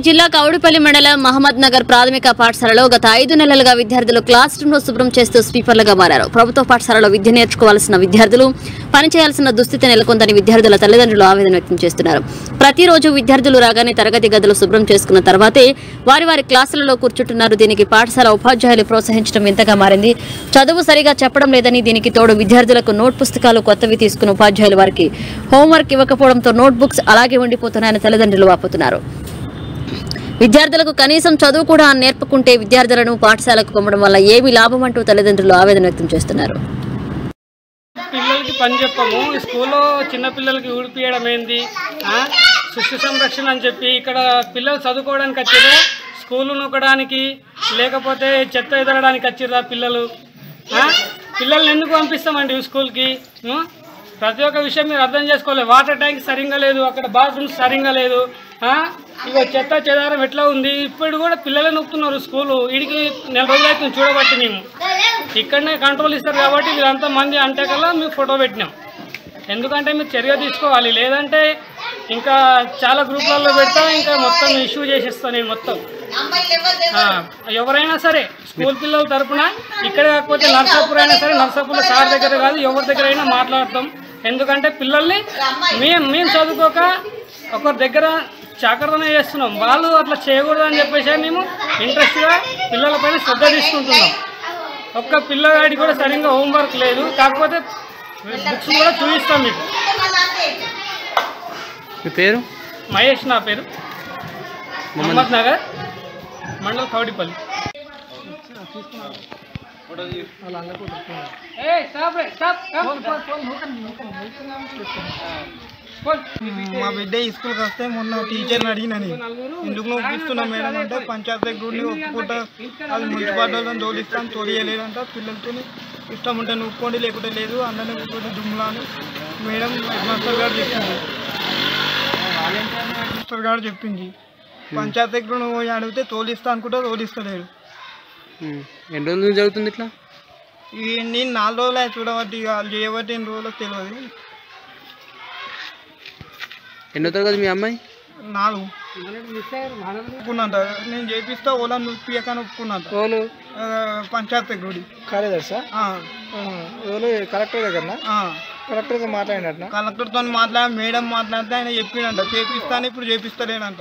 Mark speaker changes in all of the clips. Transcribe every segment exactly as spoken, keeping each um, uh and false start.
Speaker 1: మెదక్ జిల్లా కౌడిపల్లి మండలం మహమ్మద్ నగర్ ప్రాథమిక పాఠశాలలో గత ఐదు నెలలుగా విద్యార్థులు క్లాస్ రూమ్ లో శుభ్రం చేస్తూ స్వీపర్లుగా మారారు. ప్రభుత్వ పాఠశాలలో విద్య నేర్చుకోవాల్సిన విద్యార్థులు పనిచేయాల్సిన దుస్థితి నెలకొందని విద్యార్థుల తల్లిదండ్రులు ఆవేదన వ్యక్తం చేస్తున్నారు. ప్రతిరోజు విద్యార్థులు రాగానే తరగతి గదులు శుభ్రం చేసుకున్న తర్వాతే వారి వారి క్లాసులలో కూర్చుంటున్నారు. దీనికి పాఠశాల ఉపాధ్యాయులు ప్రోత్సహించడం వింతగా మారింది. చదువు సరిగా చెప్పడం లేదని, దీనికి తోడు విద్యార్థులకు నోట్ పుస్తకాలు కొత్తవి తీసుకున్న ఉపాధ్యాయులు వారికి హోంవర్క్ ఇవ్వకపోవడంతో నోట్ బుక్స్ అలాగే ఉండిపోతున్నాయని తల్లిదండ్రులు వాపోతున్నారు. విద్యార్థులకు కనీసం చదువు కూడా నేర్పుకుంటే విద్యార్థులను పాఠశాలకు పంపడం వల్ల ఏమి లాభం అంటూ తల్లిదండ్రులు ఆవేదన వ్యక్తం చేస్తున్నారు.
Speaker 2: పిల్లలకి పని చెప్పము, స్కూల్లో చిన్న పిల్లలకి ఊడిపియడం ఏంది, శిశు సంరక్షణ అని చెప్పి ఇక్కడ పిల్లలు చదువుకోవడానికి వచ్చిర్రా, స్కూలు నొక్కడానికి లేకపోతే చెత్త ఎదరడానికి వచ్చిర్రా పిల్లలు. పిల్లల్ని ఎందుకు పంపిస్తామండి స్కూల్కి? ప్రతి ఒక్క విషయం మీరు అర్థం చేసుకోవాలి. వాటర్ ట్యాంక్ సరిగ్గా లేదు, అక్కడ బాత్రూమ్స్ సరిగ్గా లేదు, ఇక చెత్త చెదారం ఎట్లా ఉంది. ఇప్పుడు కూడా పిల్లలే నొక్కుతున్నారు స్కూలు. వీడికి నెల రోజులు అయితే చూడబట్టి మేము ఇక్కడనే కంట్రోల్ ఇస్తారు కాబట్టి వీళ్ళంతా మంది అంటే కల్లా మేము ఫోటో పెట్టినాం. ఎందుకంటే మీరు చర్య తీసుకోవాలి, లేదంటే ఇంకా చాలా గ్రూపులలో పెడతా, ఇంకా మొత్తం ఇష్యూ చేసేస్తాను నేను మొత్తం. ఎవరైనా సరే స్కూల్ పిల్లల తరఫున ఇక్కడ కాకపోతే నర్సాపూర్ అయినా సరే, నర్సాపూర్లో సార్ దగ్గర కాదు ఎవరి దగ్గర అయినా మాట్లాడతాం. ఎందుకంటే పిల్లల్ని మేము మేము చదువుకోక ఒకరి దగ్గర చాకరణ చేస్తున్నాం, వాళ్ళు అట్లా చేయకూడదు అని చెప్పేసి మేము ఇంట్రెస్ట్గా పిల్లలపైన శ్రద్ధ తీసుకుంటున్నాం. ఒక్క పిల్లగాడికి కూడా సరిగ్గా హోంవర్క్ లేదు, కాకపోతే బుక్స్ కూడా చూపిస్తాం మీకు.
Speaker 3: మీ పేరు?
Speaker 2: మహేష్ నా పేరు, మహమ్మద్ నగర్ మండల్ కౌడిపల్లి.
Speaker 4: మా బిడ్డ స్కూల్కి వస్తే మొన్న టీచర్ని అడిగినని ఎందుకు నొప్పిస్తున్నాం మేడం అంటే పంచాయతీ దగ్గర ఒప్పుకుంటా, అది మున్సిపాలిటీలో తోలిస్తాం, తోలియలేదంట. పిల్లలతో ఇష్టం ఉంటే నొప్పుకోండి లేకుంటే లేదు, అందరినీ కూర్చొని దుమ్ములా అని మేడం హెడ్ మాస్టర్ గారు చెప్పింది. మాస్టర్ గారు చెప్పింది పంచాయతీ దగ్గర నువ్వు అడిగితే తోలిస్తా అనుకుంటా, తోలిస్తలేడు.
Speaker 3: ఎన్ని రోజుల నుంచి జరుగుతుంది ఇట్లా?
Speaker 4: ఈ నేను నాలుగు రోజులు అయి చూడబట్టి, వాళ్ళు చేయబట్టి ఎన్ని రోజులకు తెలియదు.
Speaker 3: ఎన్నో తరగతి మీ అమ్మాయి?
Speaker 4: నాలుగు ఒప్పుకున్నంట, నేను చేపిస్తా ఓలా నొప్పియకని ఒప్పుకున్నంట.
Speaker 3: ఓలు
Speaker 4: పంచాయతీ గుడి
Speaker 3: కార్యదర్శి ఓలు కలెక్టర్ దగ్గర కలెక్టర్తో మాట్లాడినట్టు
Speaker 4: కలెక్టర్తో మాట్లాడి మేడం మాట్లాడితే ఆయన చెప్పిండంట చేపిస్తాను, ఇప్పుడు చేపిస్తలేనంట.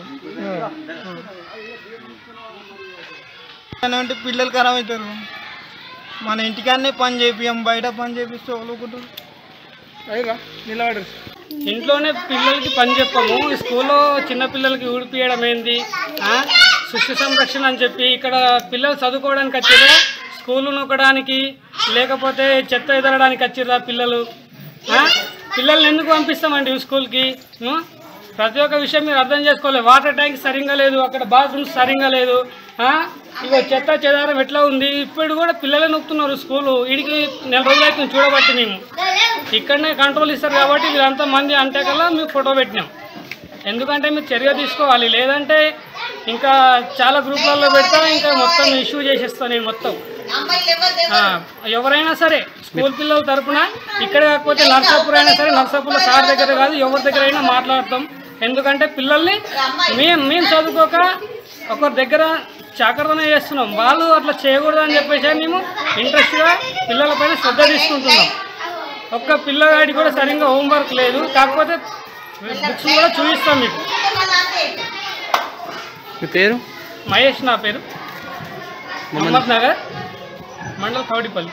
Speaker 4: అంటే పిల్లలు ఖరాబ్ అవుతారు. మన ఇంటికాడనే పని చేపియం, బయట పని చేపిస్తే ఒలుకుంటారు.
Speaker 3: నిలబడరు.
Speaker 2: ఇంట్లోనే పిల్లలకి పని చెప్పము, స్కూల్లో చిన్న పిల్లలకి ఊడిపియడం ఏంది, శిశు సంరక్షణ అని చెప్పి ఇక్కడ పిల్లలు చదువుకోవడానికి వచ్చిర్రా, స్కూలు నొక్కడానికి లేకపోతే చెత్త ఎదరడానికి వచ్చిర్రా పిల్లలు. పిల్లల్ని ఎందుకు పంపిస్తామండి స్కూల్కి? ప్రతి ఒక్క విషయం మీరు అర్థం చేసుకోవాలి. వాటర్ ట్యాంక్ సరిగ్గా లేదు, అక్కడ బాత్రూమ్స్ సరిగ్గా లేదు, ఇక చెత్త చెదారం ఎట్లా ఉంది. ఇప్పుడు కూడా పిల్లలే నొక్కుతున్నారు స్కూలు. వీడికి నెల రోజులు అయితే చూడబట్టి మేము ఇక్కడనే కంట్రోల్ ఇస్తారు కాబట్టి వీళ్ళంతా మంది అంటే కల్లా మేము ఫోటో పెట్టినాం. ఎందుకంటే మీరు చర్య తీసుకోవాలి, లేదంటే ఇంకా చాలా గ్రూపులలో పెడతా, ఇంకా మొత్తం ఇష్యూ చేసేస్తాను నేను మొత్తం. ఎవరైనా సరే స్కూల్ పిల్లల తరఫున ఇక్కడ కాకపోతే నర్సాపూర్ అయినా సరే, నర్సాపూర్లో సార్ దగ్గర కాదు ఎవరి దగ్గర అయినా మాట్లాడతాం. ఎందుకంటే పిల్లల్ని మేము మేము చదువుకోక ఒకరి దగ్గర చాకరణ చేస్తున్నాం, వాళ్ళు అట్లా చేయకూడదు అని చెప్పేసి మేము ఇంట్రెస్ట్గా పిల్లలపైన శ్రద్ధ తీసుకుంటున్నాం. ఒక్క పిల్లగాడికి కూడా సరిగ్గా హోంవర్క్ లేదు, కాకపోతే బుక్స్ కూడా చూపిస్తాం మీకు.
Speaker 3: మీ పేరు?
Speaker 2: మహేష్ నా పేరు, మహమ్మద్ నగర్ మండల్ కౌడిపల్లి.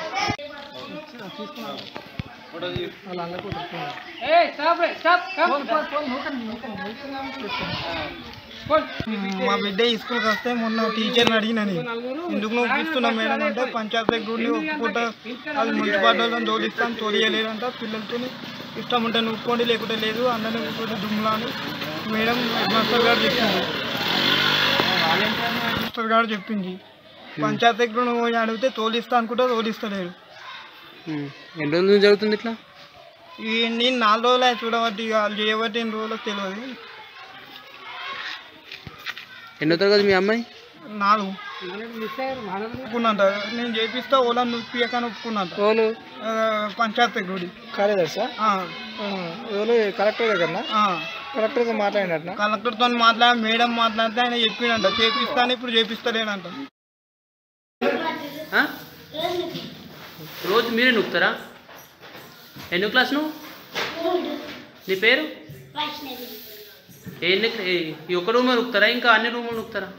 Speaker 4: మా బిడ్డ స్కూల్కి వస్తే మొన్న టీచర్ని అడిగినని ఎందుకు నొప్పిస్తున్నాం మేడం అంటే పంచాయతీ దగ్గర ఒప్పుకుంటా, అది మున్సిపాలిటీలో తోలిస్తాం, తోలియలేదంట. పిల్లలతో ఇష్టం ఉంటే నొప్పుకోండి లేకుంటే లేదు, అందరినీ కూర్చొని దుమ్ములా అని మేడం హెడ్ మాస్టర్ గారు చెప్పింది. మాస్టర్ గారు చెప్పింది పంచాయతీ దగ్గర నువ్వు అడిగితే తోలిస్తా అనుకుంటా, తోలిస్తలేడు.
Speaker 3: ఎన్ని రోజుల నుంచి జరుగుతుంది ఇట్లా?
Speaker 4: ఈ నేను నాలుగు రోజులు అయి చూడబట్టి, వాళ్ళు చేయబట్టి ఎన్ని రోజులకు తెలియదు.
Speaker 3: ఎన్నో తరగతి మీ అమ్మాయి?
Speaker 4: నాలుగు ఒప్పుకున్నంట, నేను చేపిస్తా ఓలా నొప్పియకని ఒప్పుకున్నంట.
Speaker 3: ఓలు
Speaker 4: పంచాయతీ గుడి
Speaker 3: కార్యదర్శి ఓలు కలెక్టర్ దగ్గర కలెక్టర్తో మాట్లాడినట్నా?
Speaker 4: కలెక్టర్తో మాట్లాడి మేడం మాట్లాడితే ఆయన చెప్పిండంట చేపిస్తాను, ఇప్పుడు చేపిస్తలేనంట.
Speaker 5: రోజు మీరే నొక్కుతారా? ఎన్నో క్లాస్ నువ్వు? నీ పేరు? ఎన్ని ఈ ఒక్క రూమ్ నొక్కుతారా ఇంకా అన్ని రూములు నొక్కుతారా?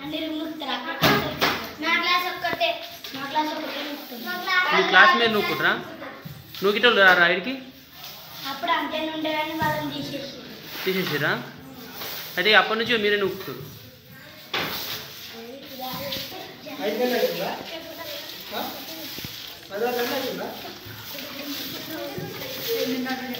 Speaker 5: మీ క్లాస్ మీద నొక్కుంటారా? నొక్కిటోళ్ళు రా రైడ్కి తీసేసిరా? అయితే అప్పటి నుంచి మీరే నొక్కుతారు.
Speaker 3: అదే